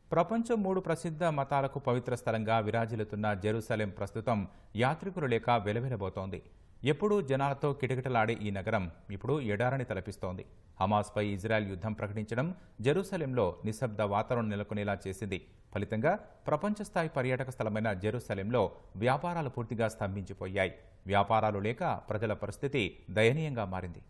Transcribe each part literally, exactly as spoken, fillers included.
ప్రపంచం మూడు ప్రసిద్ధ మతాలకు పవిత్ర స్థలంగా విరాజిల్లుతున్న జెరూసలేం ప్రస్తుతం యాత్రికులు లేక వెలవెలబోతోంది. ఎప్పుడూ జనాలతో కిటకిటలాడే ఈ నగరం ఇప్పుడు ఎడారిని తలపిస్తోంది. హమాస్పై ఇజ్రాయెల్ యుద్ధం ప్రకటించడం జెరూసలేంలో నిశ్శబ్ద వాతావరణం నెలకొనేలా చేసింది. ఫలితంగా ప్రపంచ స్థాయి పర్యాటక స్థలమైన జెరూసలేంలో వ్యాపారాలు పూర్తిగా స్తంభించిపోయాయి. వ్యాపారాలు లేక ప్రజల పరిస్థితి దయనీయంగా మారింది.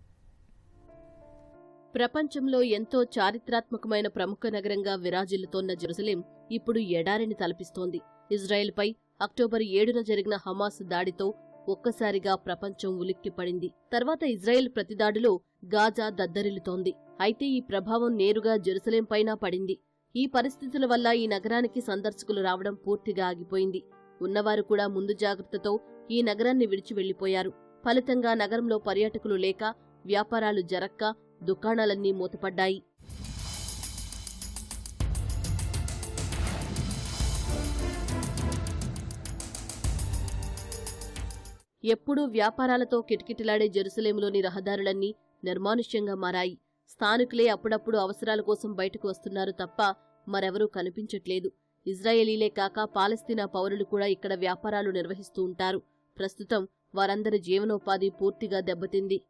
ప్రపంచంలో ఎంతో చారిత్రాత్మకమైన ప్రముఖ నగరంగా విరాజిల్లుతోన్న జెరూసలేం ఇప్పుడు ఎడారిని తలపిస్తోంది. ఇజ్రాయెల్పై అక్టోబర్ ఏడున జరిగిన హమాస్ దాడితో ఒక్కసారిగా ప్రపంచం ఉలిక్కిపడింది. తర్వాత ఇజ్రాయెల్ ప్రతిదాడిలో గాజా దద్దరిల్లుతోంది. అయితే ఈ ప్రభావం నేరుగా జెరూసలేం పైన పడింది. ఈ పరిస్థితుల వల్ల ఈ నగరానికి సందర్శకులు రావడం పూర్తిగా ఆగిపోయింది. ఉన్నవారు కూడా ముందు జాగ్రత్తతో ఈ నగరాన్ని విడిచి వెళ్లిపోయారు. ఫలితంగా నగరంలో పర్యాటకులు లేక, వ్యాపారాలు జరక్క, దుకాణాలన్నీ మూతపడ్డాయి. ఎప్పుడూ వ్యాపారాలతో కిటకిటలాడే జెరూసలేంలోని రహదారులన్నీ నిర్మానుష్యంగా మారాయి. స్థానికులే అప్పుడప్పుడు అవసరాల కోసం బయటకు వస్తున్నారు తప్ప మరెవరూ కనిపించట్లేదు. ఇజ్రాయేలీలే కాక పాలస్తీనా పౌరులు కూడా ఇక్కడ వ్యాపారాలు నిర్వహిస్తూ ఉంటారు. ప్రస్తుతం వారందరి జీవనోపాధి పూర్తిగా దెబ్బతింది.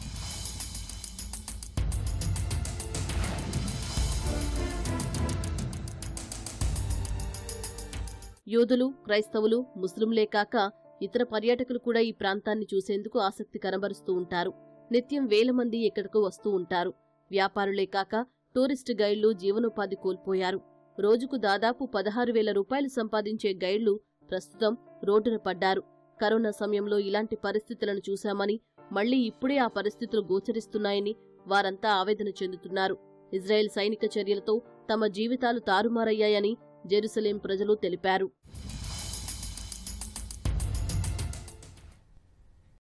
యూదులు, క్రైస్తవులు, ముస్లింలే కాక ఇతర పర్యాటకులు కూడా ఈ ప్రాంతాన్ని చూసేందుకు ఆసక్తి కనబరుస్తూ ఉంటారు. నిత్యం వేల మంది ఇక్కడకు వస్తూ ఉంటారు. వ్యాపారులే కాక టూరిస్టు గైడ్లు జీవనోపాధి కోల్పోయారు. రోజుకు దాదాపు పదహారు వేల రూపాయలు సంపాదించే గైడ్లు ప్రస్తుతం రోడ్డున పడ్డారు. కరోనా సమయంలో ఇలాంటి పరిస్థితులను చూశామని, మళ్లీ ఇప్పుడే ఆ పరిస్థితులు గోచరిస్తున్నాయని వారంతా ఆవేదన చెందుతున్నారు. ఇజ్రాయెల్ సైనిక చర్యలతో తమ జీవితాలు తారుమారయ్యాయని జెరూసలేం ప్రజలు తెలిపారు.